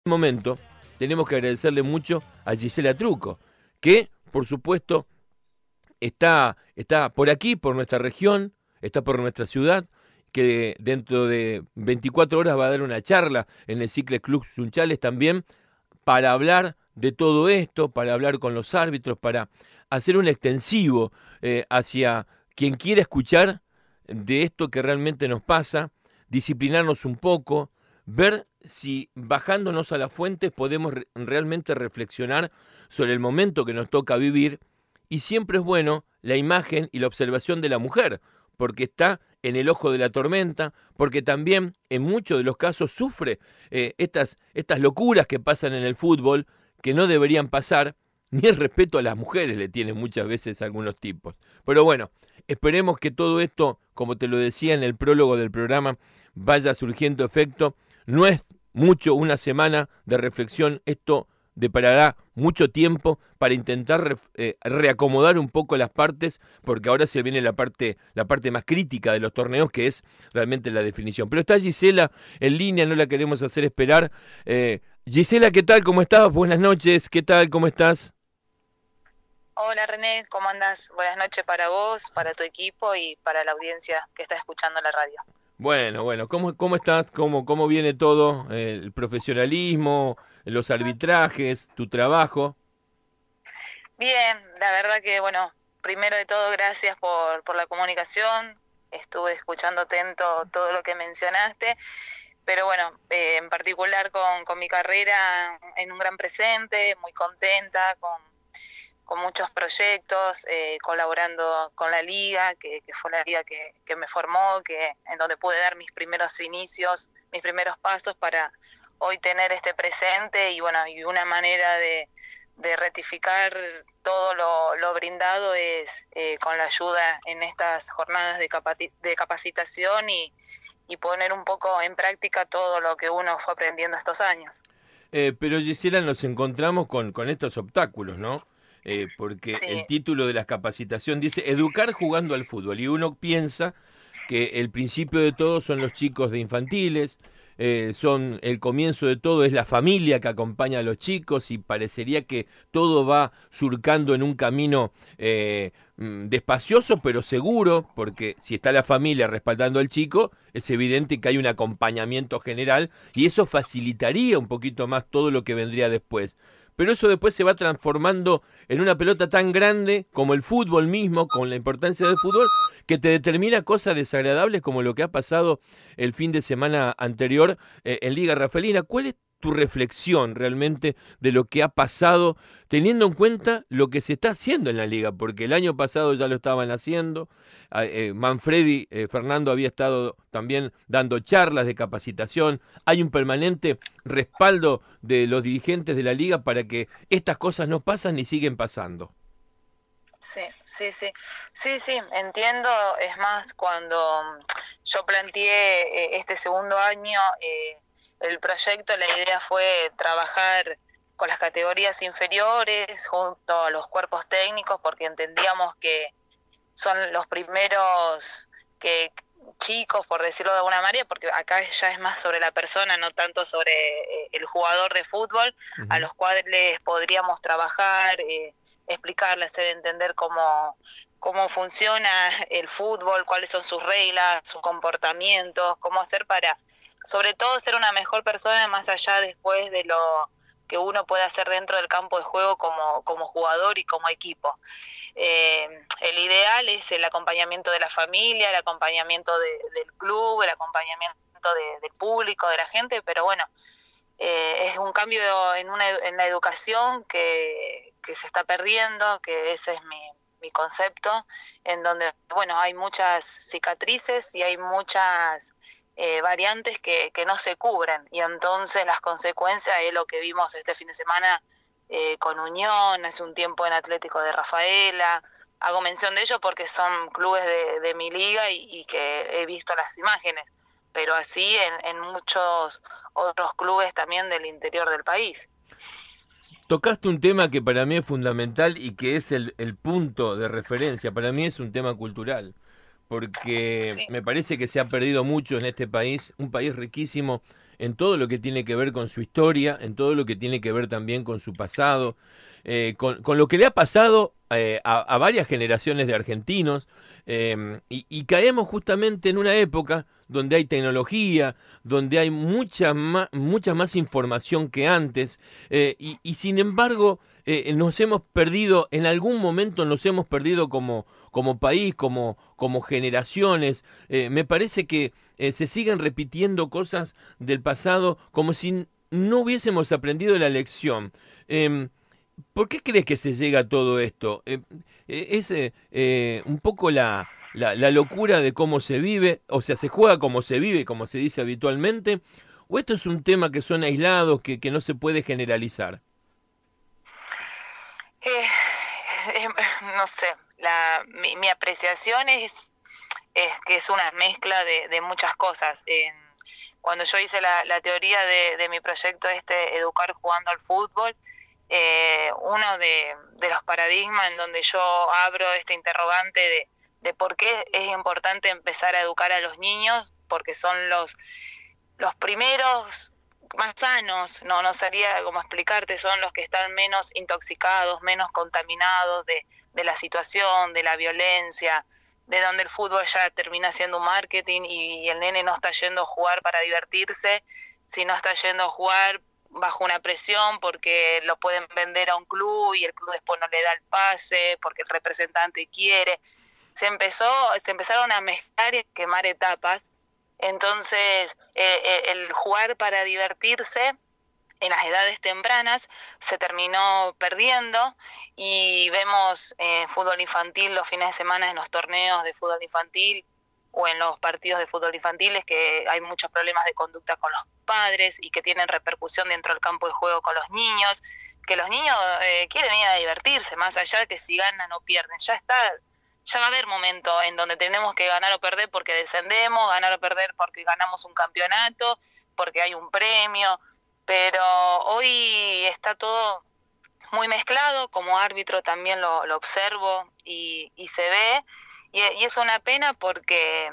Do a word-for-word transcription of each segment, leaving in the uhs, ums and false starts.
Momento tenemos que agradecerle mucho a Gisela Trucco, que por supuesto está, está por aquí, por nuestra región, está por nuestra ciudad, que dentro de veinticuatro horas va a dar una charla en el Cicle Club Sunchales también para hablar de todo esto, para hablar con los árbitros, para hacer un extensivo eh, hacia quien quiera escuchar de esto que realmente nos pasa, disciplinarnos un poco, ver si bajándonos a las fuentes podemos re- realmente reflexionar sobre el momento que nos toca vivir, y siempre es bueno la imagen y la observación de la mujer, porque está en el ojo de la tormenta, porque también en muchos de los casos sufre eh, estas, estas locuras que pasan en el fútbol, que no deberían pasar, ni el respeto a las mujeres le tienen muchas veces algunos tipos. Pero bueno, esperemos que todo esto, como te lo decía en el prólogo del programa, vaya surgiendo efecto. No es mucho una semana de reflexión, esto deparará mucho tiempo para intentar re, eh, reacomodar un poco las partes, porque ahora se viene la parte, la parte más crítica de los torneos, que es realmente la definición. Pero está Gisela en línea, no la queremos hacer esperar. Eh, Gisela, ¿qué tal? ¿Cómo estás? Buenas noches, ¿qué tal? ¿Cómo estás? Hola René, ¿cómo andás? Buenas noches para vos, para tu equipo y para la audiencia que está escuchando la radio. Bueno, bueno, ¿cómo, cómo estás? ¿Cómo, cómo viene todo? Eh, el profesionalismo, los arbitrajes, tu trabajo. Bien, la verdad que bueno, primero de todo gracias por, por la comunicación, estuve escuchando atento todo lo que mencionaste, pero bueno, eh, en particular con, con mi carrera en un gran presente, muy contenta, con con muchos proyectos, eh, colaborando con la liga, que, que fue la liga que, que me formó, que en donde pude dar mis primeros inicios, mis primeros pasos para hoy tener este presente y bueno, y una manera de, de rectificar todo lo, lo brindado es eh, con la ayuda en estas jornadas de, capaci- de capacitación y, y poner un poco en práctica todo lo que uno fue aprendiendo estos años. Eh, pero Gisela, nos encontramos con, con estos obstáculos, ¿no? Eh, porque el Sí, título de la capacitación dice educar jugando al fútbol, y uno piensa que el principio de todo son los chicos de infantiles, eh, son el comienzo de todo, es la familia que acompaña a los chicos, y parecería que todo va surcando en un camino eh, mm, despacioso pero seguro, porque si está la familia respaldando al chico, es evidente que hay un acompañamiento general y eso facilitaría un poquito más todo lo que vendría después. Pero eso después se va transformando en una pelota tan grande como el fútbol mismo, con la importancia del fútbol, que te determina cosas desagradables como lo que ha pasado el fin de semana anterior eh, en Liga Rafaelina. ¿Cuál es tu reflexión realmente de lo que ha pasado, teniendo en cuenta lo que se está haciendo en la liga? Porque el año pasado ya lo estaban haciendo, eh, Manfredi eh, Fernando había estado también dando charlas de capacitación, hay un permanente respaldo de los dirigentes de la liga para que estas cosas no pasan ni siguen pasando. sí, sí, sí, sí, sí, entiendo. Es más, cuando mm, yo planteé eh, este segundo año, eh, el proyecto, la idea fue trabajar con las categorías inferiores junto a los cuerpos técnicos, porque entendíamos que son los primeros que chicos, por decirlo de alguna manera, porque acá ya es más sobre la persona, no tanto sobre eh, el jugador de fútbol, a Ujú. los cuales podríamos trabajar, eh, explicarle, hacer entender cómo, cómo funciona el fútbol, cuáles son sus reglas, sus comportamientos, cómo hacer para, sobre todo, ser una mejor persona más allá después de lo que uno puede hacer dentro del campo de juego como, como jugador y como equipo. Eh, el ideal es el acompañamiento de la familia, el acompañamiento de, del club, el acompañamiento de, del público, de la gente, pero bueno, eh, es un cambio en, una, en la educación que, que se está perdiendo, que ese es mi, mi concepto, en donde, bueno, hay muchas cicatrices y hay muchas eh, variantes que, que no se cubren, y entonces las consecuencias es lo que vimos este fin de semana eh, con Unión, hace un tiempo en Atlético de Rafaela. Hago mención de ellos porque son clubes de, de mi liga y, y que he visto las imágenes, pero así en, en muchos otros clubes también del interior del país. Tocaste un tema que para mí es fundamental y que es el, el punto de referencia. Para mí es un tema cultural, porque Sí, me parece que se ha perdido mucho en este país, un país riquísimo en todo lo que tiene que ver con su historia, en todo lo que tiene que ver también con su pasado, eh, con, con lo que le ha pasado eh, a, a varias generaciones de argentinos, eh, y, y caemos justamente en una época donde hay tecnología, donde hay mucha más, mucha más información que antes, eh, y, y sin embargo eh, nos hemos perdido, en algún momento nos hemos perdido como, como país, como, como generaciones. Eh, me parece que eh, se siguen repitiendo cosas del pasado como si no hubiésemos aprendido la lección. Eh, ¿Por qué crees que se llega a todo esto? Eh, eh, ¿Es eh, eh, un poco la, la, la locura de cómo se vive? O sea, ¿se juega como se vive, como se dice habitualmente? ¿O esto es un tema que son aislados, que, que no se puede generalizar? Eh, eh, no sé, la, mi, mi apreciación es, es que es una mezcla de, de muchas cosas. Eh, cuando yo hice la, la teoría de, de mi proyecto este, Educar jugando al fútbol, eh, uno de, de los paradigmas en donde yo abro este interrogante de, de por qué es importante empezar a educar a los niños, porque son los, los primeros más sanos, no, no sabría cómo explicarte, son los que están menos intoxicados, menos contaminados de, de la situación, de la violencia, de donde el fútbol ya termina siendo un marketing y, y el nene no está yendo a jugar para divertirse, sino está yendo a jugar bajo una presión porque lo pueden vender a un club y el club después no le da el pase porque el representante quiere. Se empezó, se empezaron a mezclar y quemar etapas. Entonces, eh, el jugar para divertirse en las edades tempranas se terminó perdiendo y vemos eh, fútbol infantil los fines de semana en los torneos de fútbol infantil o en los partidos de fútbol infantiles que hay muchos problemas de conducta con los padres y que tienen repercusión dentro del campo de juego con los niños, que los niños eh, quieren ir a divertirse, más allá de que si ganan o pierden, ya está, ya va a haber momento en donde tenemos que ganar o perder porque descendemos, ganar o perder porque ganamos un campeonato, porque hay un premio, pero hoy está todo muy mezclado, como árbitro también lo, lo observo y, y se ve, y, y es una pena porque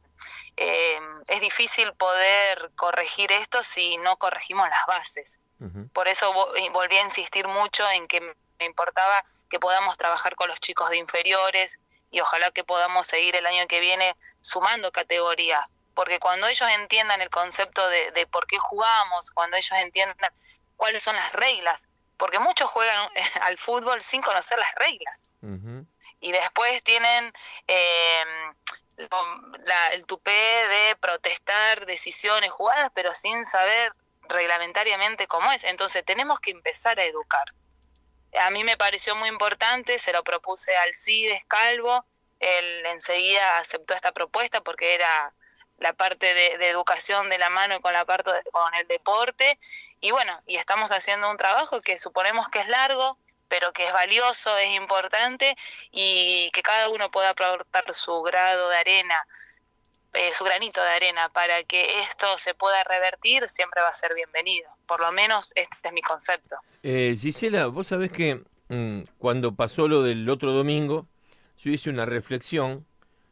eh, es difícil poder corregir esto si no corregimos las bases. Uh-huh. Por eso vo- volví a insistir mucho en que me importaba que podamos trabajar con los chicos de inferiores y ojalá que podamos seguir el año que viene sumando categorías, porque cuando ellos entiendan el concepto de, de por qué jugamos, cuando ellos entiendan cuáles son las reglas, porque muchos juegan al fútbol sin conocer las reglas. Uh-huh. Y después tienen eh, la, el tupé de protestar decisiones jugadas, pero sin saber reglamentariamente cómo es. Entonces tenemos que empezar a educar. A mí me pareció muy importante, se lo propuse al Cides Calvo, él enseguida aceptó esta propuesta porque era la parte de, de educación de la mano y con la parte de, con el deporte, y bueno, y estamos haciendo un trabajo que suponemos que es largo, pero que es valioso, es importante, y que cada uno pueda aportar su grado de arena, eh, su granito de arena, para que esto se pueda revertir, siempre va a ser bienvenido. Por lo menos este es mi concepto. Eh, Gisela, vos sabés que mmm, cuando pasó lo del otro domingo, yo hice una reflexión,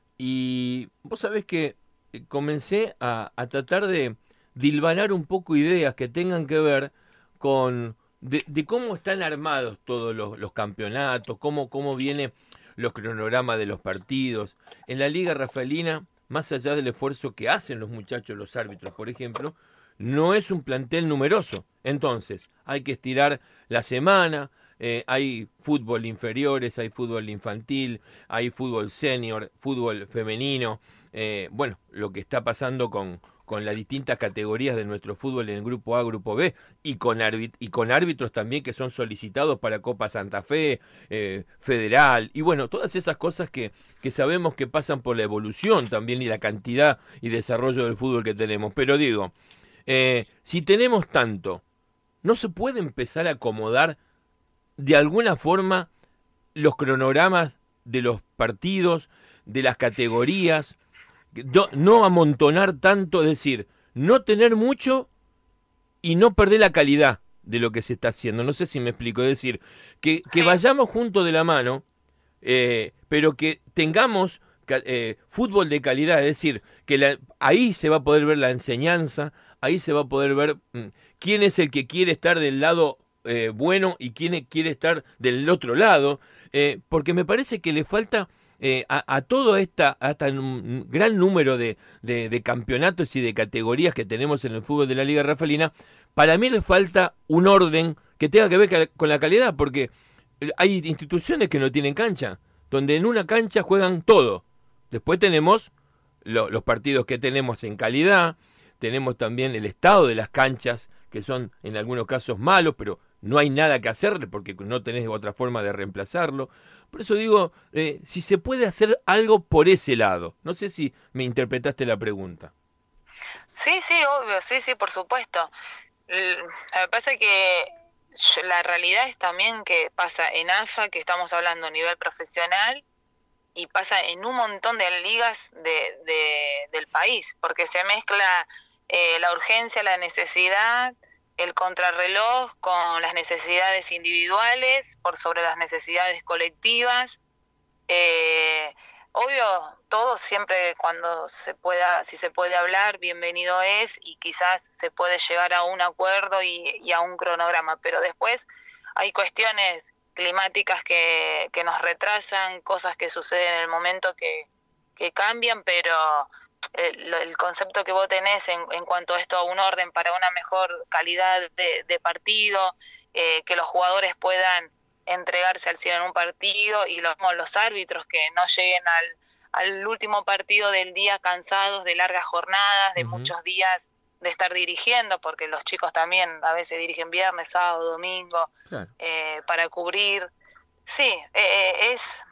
y vos sabés que comencé a, a tratar de dilvanar un poco ideas que tengan que ver con de, de cómo están armados todos los, los campeonatos, cómo, cómo vienen los cronogramas de los partidos. En la Liga Rafaelina, más allá del esfuerzo que hacen los muchachos, los árbitros, por ejemplo, no es un plantel numeroso. Entonces, hay que estirar la semana, eh, hay fútbol inferiores, hay fútbol infantil, hay fútbol senior, fútbol femenino. Eh, bueno, lo que está pasando con, con las distintas categorías de nuestro fútbol en el grupo A, grupo B, y con, árbit- y con árbitros también que son solicitados para Copa Santa Fe, eh, Federal, y bueno, todas esas cosas que, que sabemos que pasan por la evolución también y la cantidad y desarrollo del fútbol que tenemos. Pero digo, eh, si tenemos tanto, ¿no se puede empezar a acomodar de alguna forma los cronogramas de los partidos, de las categorías? No, no amontonar tanto, es decir, no tener mucho y no perder la calidad de lo que se está haciendo. No sé si me explico, es decir, que, que vayamos juntos de la mano, eh, pero que tengamos eh, fútbol de calidad, es decir, que la, ahí se va a poder ver la enseñanza, ahí se va a poder ver mm, quién es el que quiere estar del lado eh, bueno y quién quiere estar del otro lado, eh, porque me parece que le falta eh, a, a todo esta, a este gran número de, de, de campeonatos y de categorías que tenemos en el fútbol de la Liga Rafaelina, para mí le falta un orden que tenga que ver con la calidad, porque hay instituciones que no tienen cancha, donde en una cancha juegan todo. Después tenemos lo, los partidos que tenemos en calidad, tenemos también el estado de las canchas, que son en algunos casos malos, pero no hay nada que hacerle porque no tenés otra forma de reemplazarlo. Por eso digo, eh, si se puede hacer algo por ese lado. No sé si me interpretaste la pregunta. Sí, sí, obvio, sí, sí, por supuesto. L- Me pasa que yo- la realidad es también que pasa en A F A, que estamos hablando a nivel profesional, y pasa en un montón de ligas de, de- del país, porque se mezcla eh, la urgencia, la necesidad, el contrarreloj con las necesidades individuales por sobre las necesidades colectivas. Eh, Obvio, todo siempre cuando se pueda, si se puede hablar, bienvenido es, y quizás se puede llegar a un acuerdo y, y a un cronograma, pero después hay cuestiones climáticas que, que nos retrasan, cosas que suceden en el momento que, que cambian, pero el, el concepto que vos tenés en, en cuanto a esto, a un orden para una mejor calidad de, de partido, eh, que los jugadores puedan entregarse al cien en un partido, y los, los árbitros que no lleguen al, al último partido del día cansados de largas jornadas, de Ujú. muchos días de estar dirigiendo, porque los chicos también a veces dirigen viernes, sábado, domingo, Claro. eh, para cubrir. Sí, eh, es,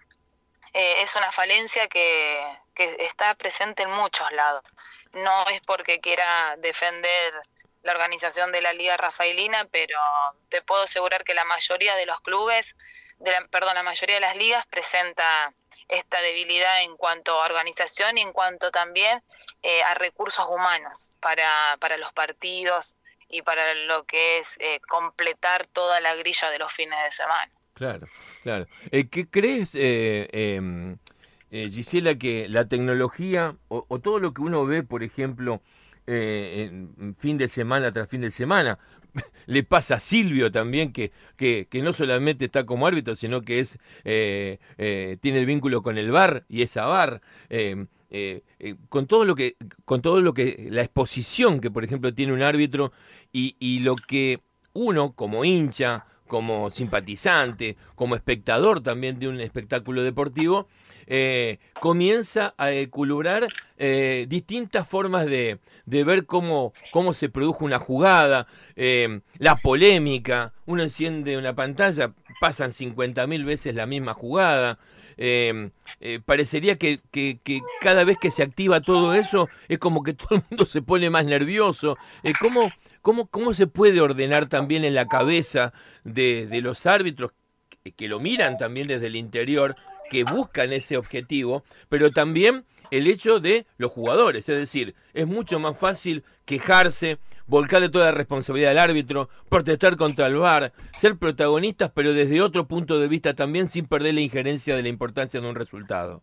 eh, es una falencia que, que está presente en muchos lados. No es porque quiera defender la organización de la Liga Rafaelina, pero te puedo asegurar que la mayoría de los clubes, de la, perdón, la mayoría de las ligas presenta esta debilidad en cuanto a organización y en cuanto también eh, a recursos humanos para, para los partidos y para lo que es eh, completar toda la grilla de los fines de semana. Claro, claro. Eh, ¿qué crees, eh, eh, eh, Gisela, que la tecnología o, o todo lo que uno ve, por ejemplo, eh, en fin de semana tras fin de semana, le pasa a Silvio también, que, que, que no solamente está como árbitro, sino que es eh, eh, tiene el vínculo con el V A R y es a V A R, eh, eh, eh, con todo lo que, con todo lo que, la exposición que, por ejemplo, tiene un árbitro y, y lo que uno, como hincha, como simpatizante, como espectador también de un espectáculo deportivo, eh, comienza a equilibrar eh, distintas formas de, de ver cómo, cómo se produjo una jugada, eh, la polémica, uno enciende una pantalla, pasan cincuenta mil veces la misma jugada. Eh, eh, parecería que, que, que, cada vez que se activa todo eso es como que todo el mundo se pone más nervioso. Eh, ¿cómo, cómo, ¿Cómo se puede ordenar también en la cabeza de, de los árbitros que, que lo miran también desde el interior, que buscan ese objetivo, pero también el hecho de los jugadores? Es decir, es mucho más fácil quejarse, volcarle toda la responsabilidad al árbitro, protestar contra el V A R, ser protagonistas, pero desde otro punto de vista también, sin perder la injerencia de la importancia de un resultado.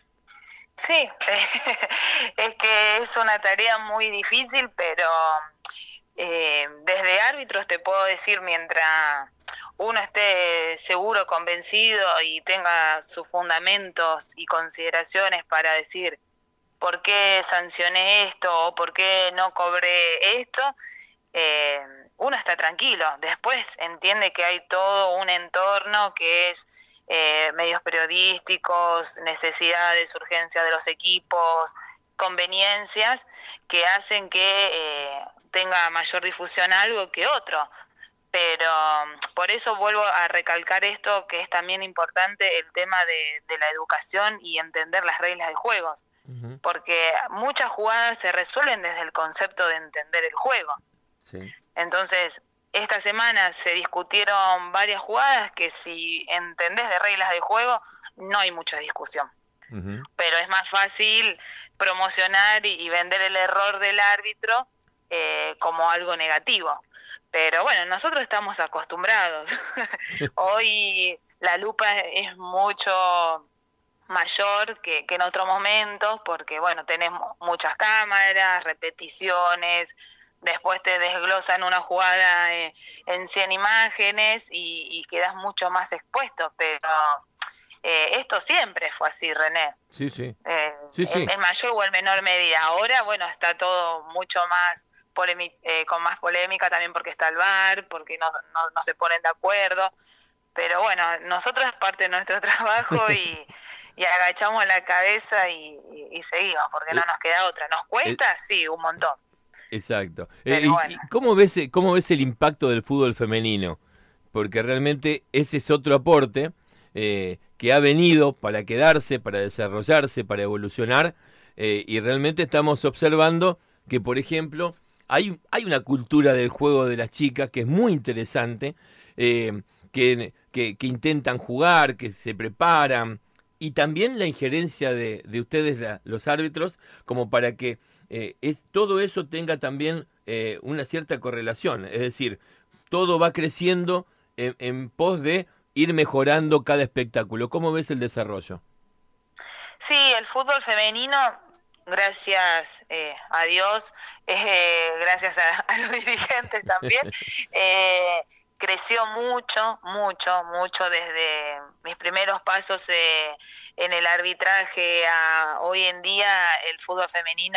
Sí, es que es una tarea muy difícil, pero eh, desde árbitros te puedo decir, mientras uno esté seguro, convencido y tenga sus fundamentos y consideraciones para decir por qué sancioné esto o por qué no cobré esto, eh, uno está tranquilo. Después entiende que hay todo un entorno que es eh, medios periodísticos, necesidades, urgencias de los equipos, conveniencias que hacen que eh, tenga mayor difusión algo que otro. Pero por eso vuelvo a recalcar esto, que es también importante, el tema de, de la educación y entender las reglas de juegos, Ujú. porque muchas jugadas se resuelven desde el concepto de entender el juego. Sí. Entonces, esta semana se discutieron varias jugadas que, si entendés de reglas de juego, no hay mucha discusión. Ujú. Pero es más fácil promocionar y, y vender el error del árbitro eh, como algo negativo. Pero bueno, nosotros estamos acostumbrados. Hoy la lupa es mucho mayor que, que en otros momentos, porque bueno, tenemos muchas cámaras, repeticiones, después te desglosan una jugada eh, en cien imágenes y, y quedas mucho más expuesto, pero eh, esto siempre fue así, René. Sí, sí. Eh, Sí, en, sí. en mayor o en menor medida. Ahora, bueno, está todo mucho más polémica, eh, con más polémica también porque está el V A R, porque no, no, no se ponen de acuerdo. Pero bueno, nosotros es parte de nuestro trabajo y, y agachamos la cabeza y, y, y seguimos, porque no Eh, nos queda otra. ¿Nos eh, cuesta? Sí, un montón. exacto. Eh, Pero ¿y, bueno. y cómo ves, cómo ves el impacto del fútbol femenino? Porque realmente ese es otro aporte eh, que ha venido para quedarse, para desarrollarse, para evolucionar, eh, y realmente estamos observando que, por ejemplo, hay, hay una cultura del juego de las chicas que es muy interesante, eh, que, que, que intentan jugar, que se preparan, y también la injerencia de, de ustedes, la- los árbitros, como para que eh, es, todo eso tenga también eh, una cierta correlación, es decir, todo va creciendo en, en pos de ir mejorando cada espectáculo. ¿Cómo ves el desarrollo? Sí, el fútbol femenino, gracias eh, a Dios, eh, gracias a, a los dirigentes también, eh, creció mucho, mucho, mucho desde mis primeros pasos eh, en el arbitraje a hoy en día. El fútbol femenino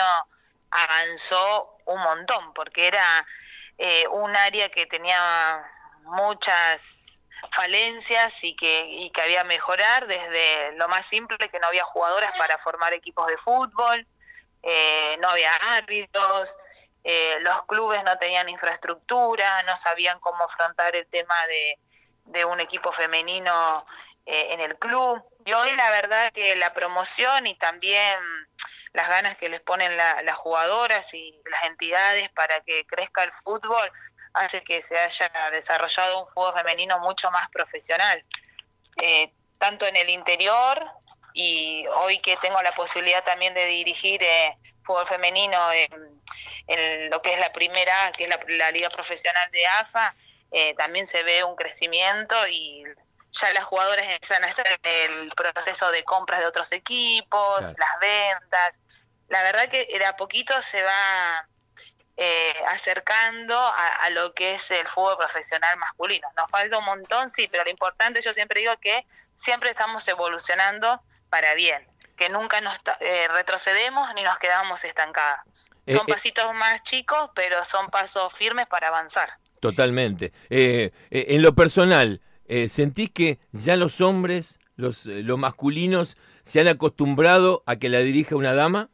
avanzó un montón porque era eh, un área que tenía muchas falencias y que, y que había mejorar, desde lo más simple, que no había jugadoras para formar equipos de fútbol, eh, no había árbitros, eh, los clubes no tenían infraestructura, no sabían cómo afrontar el tema de, de un equipo femenino eh, en el club. Y hoy la verdad que la promoción y también las ganas que les ponen la, las jugadoras y las entidades para que crezca el fútbol hace que se haya desarrollado un fútbol femenino mucho más profesional, eh, tanto en el interior, y hoy que tengo la posibilidad también de dirigir eh, fútbol femenino en, en lo que es la primera A, que es la, la liga profesional de A F A, eh, también se ve un crecimiento y ya las jugadoras empiezan a estar en el proceso de compras de otros equipos, Claro. las ventas. La verdad que de a poquito se va eh, acercando a, a lo que es el fútbol profesional masculino. Nos falta un montón, sí, pero lo importante, yo siempre digo que siempre estamos evolucionando para bien, que nunca nos eh, retrocedemos ni nos quedamos estancadas. Eh, Son eh, pasitos más chicos, pero son pasos firmes para avanzar. Totalmente. Eh, eh, en lo personal, eh, ¿sentís que ya los hombres, los, eh, los masculinos, se han acostumbrado a que la dirija una dama?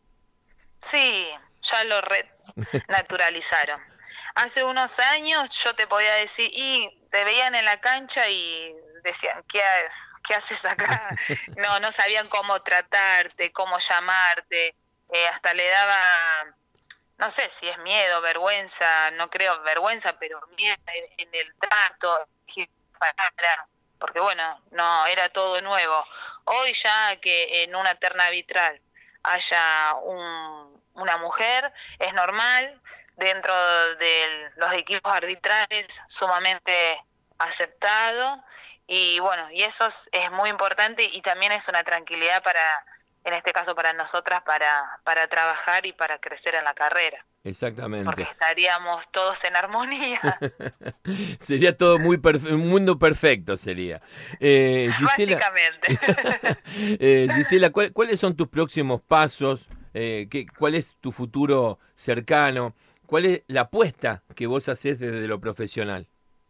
Sí, ya lo renaturalizaron. Hace unos años yo te podía decir, y te veían en la cancha y decían, ¿qué, ha- qué haces acá? No, no sabían cómo tratarte, cómo llamarte, eh, hasta le daba, no sé si es miedo, vergüenza, no creo vergüenza, pero miedo en, en el trato, para, porque bueno, no, era todo nuevo. Hoy ya que en una terna arbitral haya un, una mujer, es normal, dentro de los equipos arbitrales sumamente aceptado, y bueno, y eso es, es muy importante y también es una tranquilidad para, en este caso para nosotras, para, para trabajar y para crecer en la carrera, porque Exactamente. estaríamos todos en armonía, Sería todo muy perfe- un mundo perfecto sería. Eh, Gisela, básicamente. eh, Gisela, ¿cuál- ¿cuáles son tus próximos pasos? Eh, ¿qué- ¿cuál es tu futuro cercano? ¿Cuál es la apuesta que vos hacés desde lo profesional?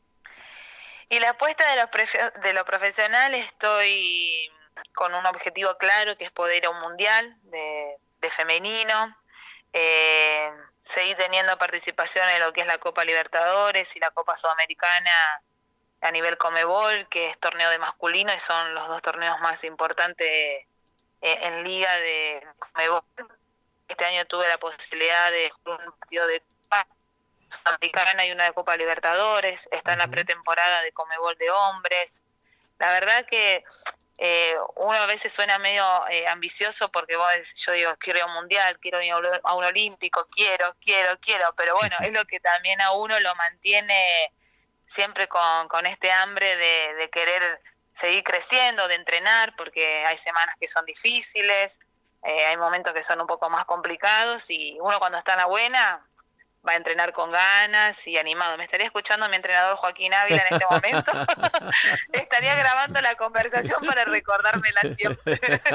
Y la apuesta de lo, prefe- de lo profesional, estoy con un objetivo claro, que es poder ir a un mundial de, de femenino, eh, seguir teniendo participación en lo que es la Copa Libertadores y la Copa Sudamericana a nivel Comebol, que es torneo de masculino y son los dos torneos más importantes eh, en liga de Comebol. Este año tuve la posibilidad de jugar un partido de Copa Sudamericana y una de Copa Libertadores, está en la Ujú. pretemporada de Comebol de hombres. La verdad que eh, uno a veces suena medio eh, ambicioso porque vos, yo digo, quiero ir a un mundial, quiero ir a un olímpico, quiero, quiero, quiero, pero bueno, es lo que también a uno lo mantiene siempre con, con este hambre de, de querer seguir creciendo, de entrenar, porque hay semanas que son difíciles, eh, hay momentos que son un poco más complicados y uno cuando está en la buena va a entrenar con ganas y animado. Me estaría escuchando mi entrenador Joaquín Ávila en este momento. Estaría grabando la conversación para recordármela siempre.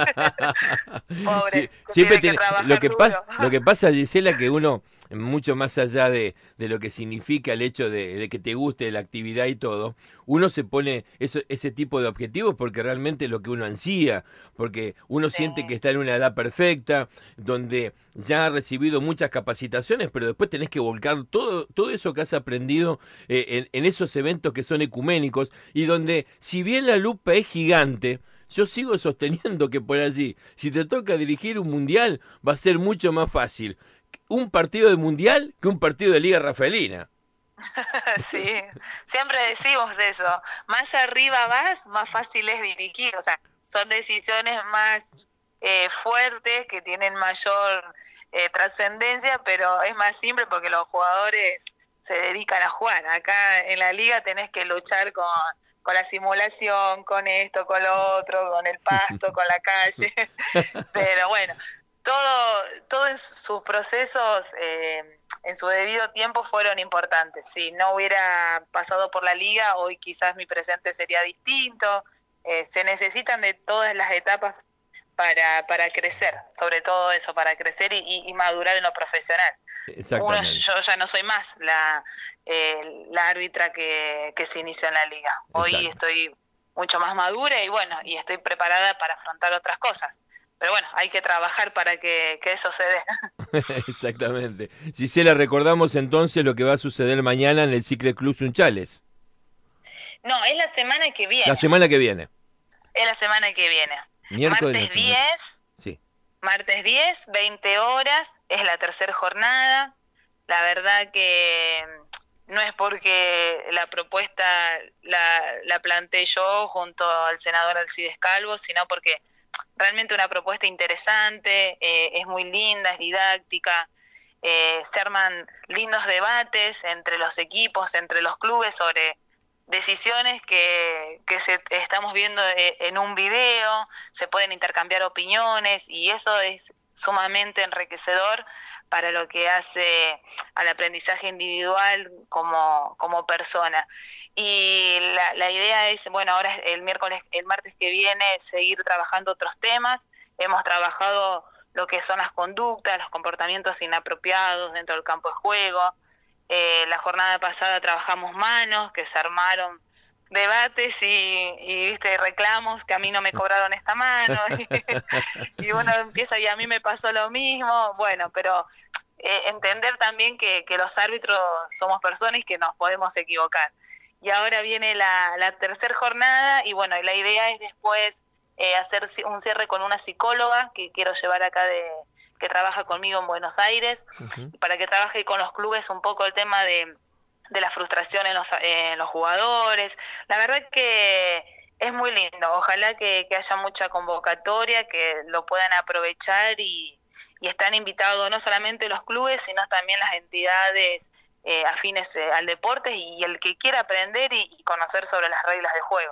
Sí, Pobre, que siempre tiene que tiene, lo trabajar que pasa, duro. lo que pasa, Gisela, que uno, mucho más allá de, de lo que significa el hecho de, de que te guste la actividad y todo, uno se pone eso, ese tipo de objetivos porque realmente es lo que uno ansía, porque uno Sí, siente que está en una edad perfecta, donde ya ha recibido muchas capacitaciones, pero después tenés que volcar todo, todo eso que has aprendido eh, en, en esos eventos que son ecuménicos y donde, si bien la lupa es gigante, yo sigo sosteniendo que por allí, si te toca dirigir un mundial, va a ser mucho más fácil un partido de mundial que un partido de Liga Rafaelina. sí, siempre decimos eso. Más arriba vas, más fácil es dirigir. O sea, son decisiones más eh, fuertes, que tienen mayor eh, trascendencia, pero es más simple porque los jugadores se dedican a jugar. Acá en la liga tenés que luchar con, con la simulación, con esto, con lo otro, con el pasto, con la calle. Pero bueno, todo, todo en sus procesos, eh, en su debido tiempo, fueron importantes. Si no hubiera pasado por la liga, hoy quizás mi presente sería distinto. Eh, se necesitan de todas las etapas para, para crecer, sobre todo eso, para crecer y, y, y madurar en lo profesional. Uno, Exactamente, yo ya no soy más la, eh, la árbitra que, que se inició en la liga. Hoy exacto. estoy mucho más madura y bueno, y estoy preparada para afrontar otras cosas. Pero bueno, hay que trabajar para que, que eso se dé. Exactamente. Gisela, recordamos entonces lo que va a suceder mañana en el Cicle Club Sunchales. No, es la semana que La viene. semana que viene. Es la semana que viene. Miércoles de la Martes semana. diez, Sí. martes diez, veinte horas, es la tercera jornada. La verdad que no es porque la propuesta la, la planteé yo junto al senador Alcides Calvo, sino porque realmente una propuesta interesante, eh, es muy linda, es didáctica, eh, se arman lindos debates entre los equipos, entre los clubes sobre decisiones que, que se, estamos viendo en un video, se pueden intercambiar opiniones y eso es sumamente enriquecedor para lo que hace al aprendizaje individual como, como persona. Y la, la idea es, bueno, ahora el miércoles, el martes que viene, seguir trabajando otros temas. Hemos trabajado lo que son las conductas, los comportamientos inapropiados dentro del campo de juego. Eh, la jornada pasada trabajamos manos, que se armaron debates y, y viste reclamos que a mí no me cobraron esta mano y, y uno empieza y a mí me pasó lo mismo, bueno, pero eh, entender también que, que los árbitros somos personas y que nos podemos equivocar. Y ahora viene la, la tercera jornada y bueno, y la idea es después eh, hacer un cierre con una psicóloga que quiero llevar acá de que trabaja conmigo en Buenos Aires, Uh-huh. para que trabaje con los clubes un poco el tema de, de la frustración en los, en los jugadores. La verdad que es muy lindo, ojalá que, que haya mucha convocatoria, que lo puedan aprovechar y, y están invitados no solamente los clubes, sino también las entidades eh, afines eh, al deporte y el que quiera aprender y, y conocer sobre las reglas de juego.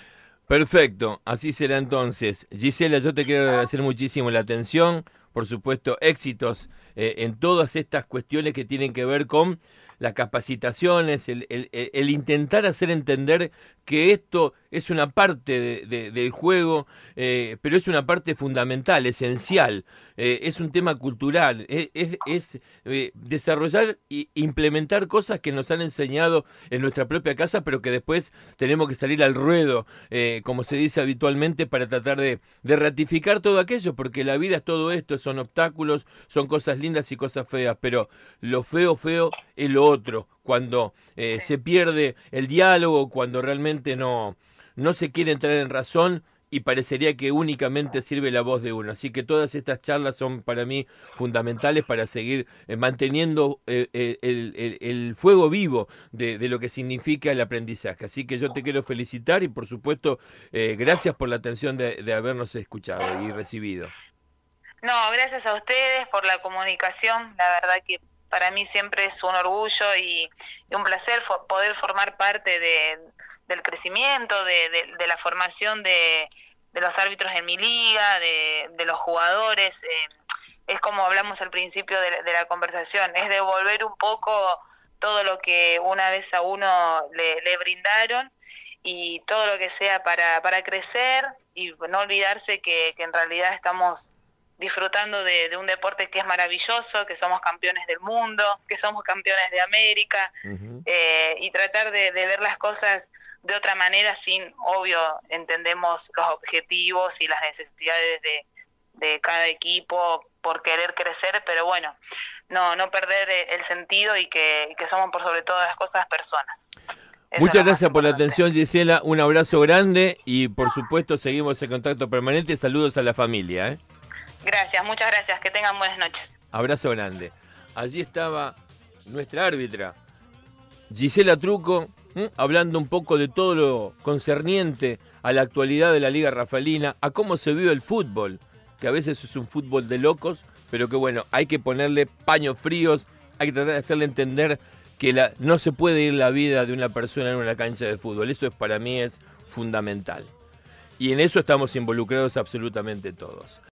Perfecto, así será entonces. Gisela, yo te quiero agradecer muchísimo la atención, por supuesto, éxitos eh, en todas estas cuestiones que tienen que ver con las capacitaciones, el, el, el intentar hacer entender que esto es una parte de, de, del juego, eh, pero es una parte fundamental, esencial, eh, es un tema cultural, es, es, es eh, desarrollar e implementar cosas que nos han enseñado en nuestra propia casa, pero que después tenemos que salir al ruedo, eh, como se dice habitualmente, para tratar de, de ratificar todo aquello, porque la vida es todo esto, son obstáculos, son cosas lindas y cosas feas, pero lo feo, feo es lo otro, cuando eh, Sí. se pierde el diálogo, cuando realmente no, no se quiere entrar en razón y parecería que únicamente sirve la voz de uno. Así que todas estas charlas son para mí fundamentales para seguir eh, manteniendo eh, el, el, el, fuego vivo de, de lo que significa el aprendizaje. Así que yo te quiero felicitar y por supuesto eh, gracias por la atención de, de habernos escuchado y recibido. No, gracias a ustedes por la comunicación, la verdad que para mí siempre es un orgullo y, y un placer fo poder formar parte de, del crecimiento, de, de, de la formación de, de los árbitros en mi liga, de, de los jugadores. Eh, es como hablamos al principio de, de la conversación, es devolver un poco todo lo que una vez a uno le, le brindaron y todo lo que sea para, para crecer y no olvidarse que, que en realidad estamos disfrutando de, de un deporte que es maravilloso, que somos campeones del mundo, que somos campeones de América, uh-huh. eh, y tratar de, de ver las cosas de otra manera sin, obvio, entendemos los objetivos y las necesidades de, de cada equipo por querer crecer, pero bueno, no no perder el sentido y que, y que somos por sobre todas las cosas personas. Eso Muchas gracias por la atención, Gisela, un abrazo grande y por supuesto seguimos en contacto permanente. Saludos a la familia, ¿eh? Gracias, muchas gracias, que tengan buenas noches. Abrazo grande. Allí estaba nuestra árbitra, Gisela Trucco, ¿eh? hablando un poco de todo lo concerniente a la actualidad de la Liga Rafaelina, a cómo se vive el fútbol, que a veces es un fútbol de locos, pero que bueno, hay que ponerle paños fríos, hay que tratar de hacerle entender que la, no se puede ir la vida de una persona en una cancha de fútbol. Eso es, para mí es fundamental. Y en eso estamos involucrados absolutamente todos.